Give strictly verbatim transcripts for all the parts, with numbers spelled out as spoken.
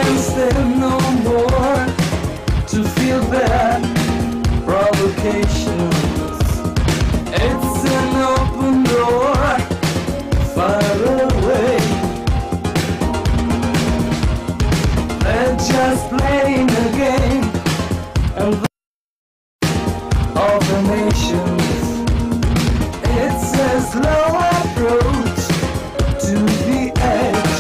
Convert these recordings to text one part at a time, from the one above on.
can stand no more to feel bad provocations. It's an open door, far away. They're just playing a game, and of the nations. It's a slow approach to the edge.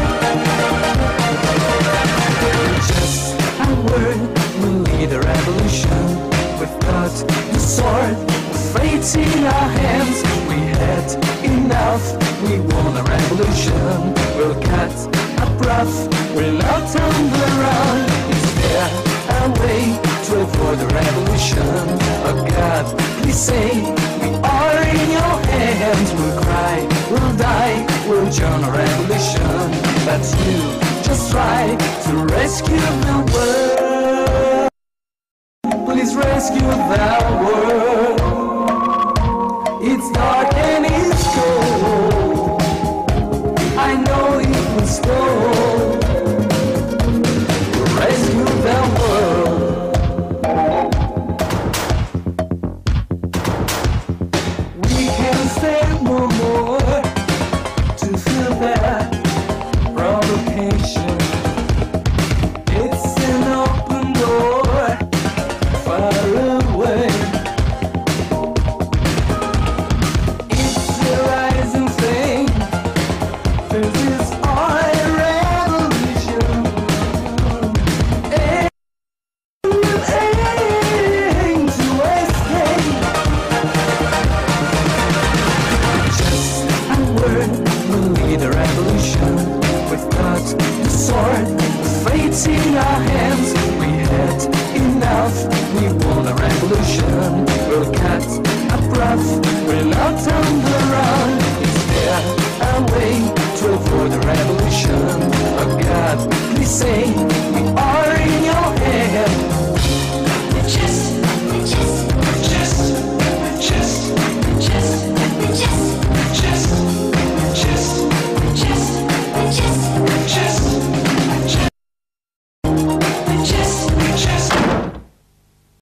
Just a word will lead a revolution. We've got the sword, the fate in our hands. We had enough, we want a revolution. We'll cut a breath, we'll not turn around. Is there a way to avoid the revolution? Oh God, please say we are in your hands. We'll cry, we'll die, we'll join a revolution. But you just try to rescue the world. Please rescue the world. It's dark and it's cold. I know it was cold. Rescue the world. We can stand no more to feel that provocation. It's an open door, far away. It's a rising thing. This is our revolution. Aim to escape. Just a word will lead a revolution. We've got the sword, the fate in our